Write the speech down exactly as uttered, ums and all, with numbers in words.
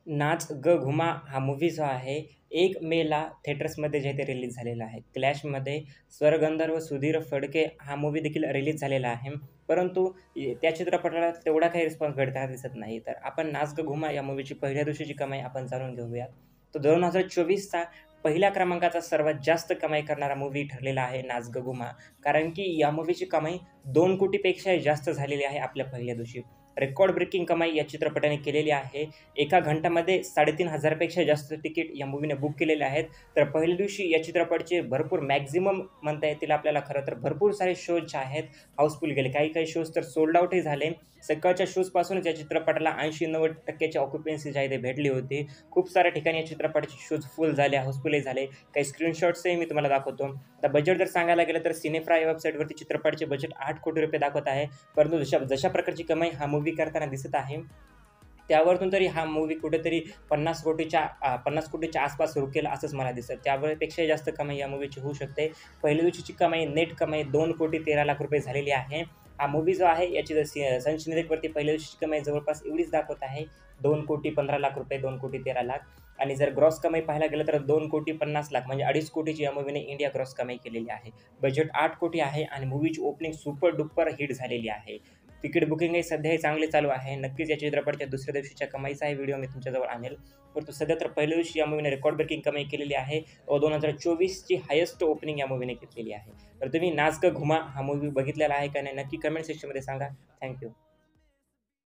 नाच ग घुमा हा मूव्ही जो आहे, एक मेला थिएटर्समध्ये जे आहे ते रिलीज झालेला आहे. क्लॅशमध्ये स्वरगंधर्व सुधीर फडके हा मूव्ही देखील रिलीज झालेला आहे. परंतु ए त्या चित्रपटाला तेवढा काही रिस्पॉन्स भेटताना दिसत नाही. तर आपण नाच ग घुमा या मूव्हीची पहिल्या दिवशीची कमाई आपण जाणून घेऊयात. तर दोन हजार चोवीसचा पहिल्या क्रमांकाचा सर्वात जास्त कमाई करणारा मूव्ही ठरलेला आहे नाच ग घुमा. कारण की या मूव्हीची कमाई दोन कोटीपेक्षाही जास्त झालेली आहे आपल्या पहिल्या दिवशी. रेकॉर्ड ब्रेकिंग कमाई या चित्रपटाने केलेली आहे. एका घंट्यामध्ये साडेतीन हजार पेक्षा जास्त तिकीट या मूव्हीने बुक केलेले आहेत. तर पहिल्या दिवशी या चित्रपटाचे भरपूर मॅक्सिमम म्हणता येतील आपल्याला खरं तर भरपूर सारे शोज जे आहेत हाऊसफुल गेले. काही-काही शोज तर सोल्ड आउटही झाले. सकाळच्या शोजपासूनच या चित्रपटाला ऐंशी नव्वद टक्के ची ऑक्युपन्सी जी आहे ती भेटली होती. खूप साऱ्या ठिकाणी या चित्रपटाचे शोज फुल झाले, हाऊसफुलही झाले. काही स्क्रीनशॉट्सही मी तुम्हाला दाखवतो. आता बजेट जर सांगायला गेलं तर सिनेफ्राय या वेबसाईटवरती चित्रपटाचे बजेट आठ कोटी रुपये दाखवत आहे. परंतु जशा जशा प्रकारची कमाई हा मूव्ही करताना दिसत आहे, त्यावरून तरी हा मूव्ही कुठेतरी पन्नास कोटीच्या अ, पन्नास कोटीच्या आसपास रुकेल असंच मला दिसतं. त्यापेक्षाही जास्त कमाई या मूव्हीची होऊ शकते. पहिल्या दिवशीची कमाई, नेट कमाई दोन कोटी तेरा लाख रुपये झालेली आहे. हा मूव्ही जो आहे याची जर सी सन सिनेरिकवरती पहिल्या दिवशीची कमाई जवळपास एवढीच दाखवत आहे. दोन कोटी पंधरा लाख रुपये, दोन कोटी तेरा लाख आणि जर ग्रॉस कमाई पाहायला गेलं तर दोन कोटी पन्नास लाख म्हणजे अडीच कोटीची या मूव्हीने इंडिया ग्रॉस कमाई केलेली आहे. बजेट आठ कोटी आहे आणि मूव्हीची ओपनिंग सुपर डुपर हिट झालेली आहे. तिकीट बुकिंगही सध्याही चांगले चालू आहे. नक्कीच या चित्रपटाच्या दुसऱ्या दिवशीच्या कमाईचाही व्हिडिओ मी तुमच्याजवळ आणेल. परंतु सध्या तर पहिल्या दिवशी या मूव्हीने रेकॉर्ड ब्रेकिंग कमाई केलेली आहे. व दोन हजार चोवीसची हायेस्ट ओपनिंग या मूव्हीने घेतलेली आहे. तर तुम्ही नाच ग घुमा हा मूव्ही बघितलेला आहे का नाही? नक्की कमेंट सेक्शनमध्ये सांगा. थँक